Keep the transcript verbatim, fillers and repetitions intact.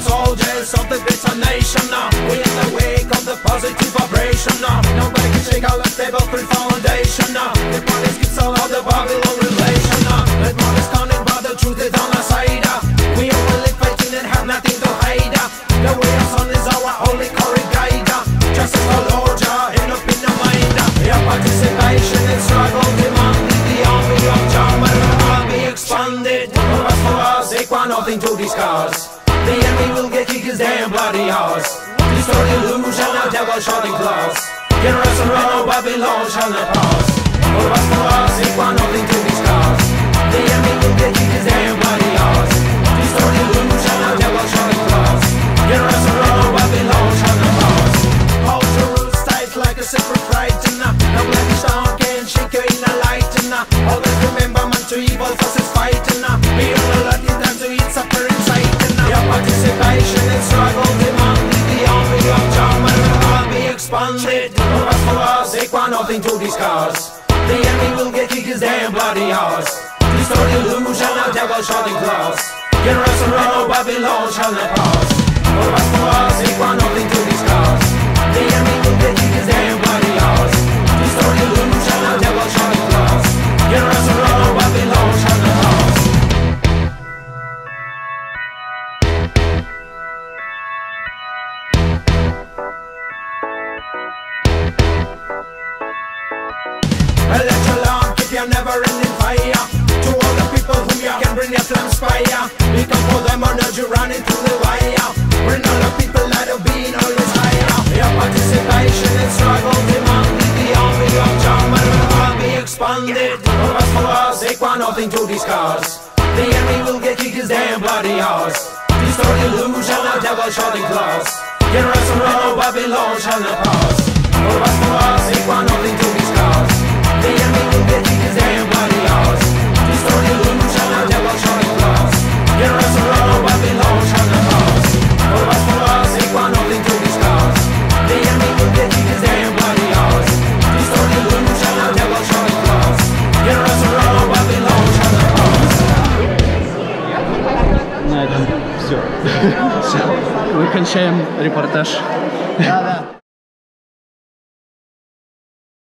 soldiers of the great nation now. We in the wake of the positive vibration now. Nobody can shake our stable free foundation now. The police keeps all of the Babylon relation now. Let more is counted but the truth is on our side. We all live fighting and have nothing to hide. The way of sun is our only current guide. Justice for Lord Jah, end up in the mind. Your participation in struggle demanded. The army of Jah will be expanded. For us, for us, equal nothing to discuss. The enemy will get kicked his damn bloody ass. Destroy the illusion, now devil shouting class. Generation run, no Babylon shall not pass. For us, for us, equal nothing to discuss. The enemy will get kicked his damn bloody ass. Destroy the illusion, now devil shouting class. Generation run, no Babylon shall not pass. All the rules tight like a separate frightened. No black stone can shake you in a light. Always remember man to evil forces fighting. Be on alert in time to eat supper inside. Your participation in struggle demanded. The army of Jah will be expanded. For us, for us, equal nothing to discuss. The enemy will get kicked his damn bloody ass. Destroy the illusion, now devil shouting class. Generation run, no Babylon shall not pass. For us, for us, equal nothing to discuss. The enemy will get kicked his damn bloody ass. Destroy the illusion, now devil shouting class. Generation run, no Babylon shall not pass. Let your lamp keep your never-ending fire. To all the people who you can bring your flames fire. We can pour them energy running through the wire. Bring all the people that have been always higher. Your participation in struggle demanded. The army of Jah will be expanded. For us, for us, equal nothing to discuss. The enemy will get kicked his damn bloody ass. Destroy the illusion, now devil shouting class. Generation run, no Babylon shall not pass. For us, for us, equal nothing to discuss. The enemy will get kicked his damn bloody ass. Destroy the illusion, now devil shouting class. Generation run, no Babylon shall not pass. For us, for us, equal nothing to discuss. The enemy will get kicked his damn bloody ass. Destroy the illusion, now devil shouting class. Generation run, no Babylon shall not pass. На этом все. Выключаем репортаж. Да, да.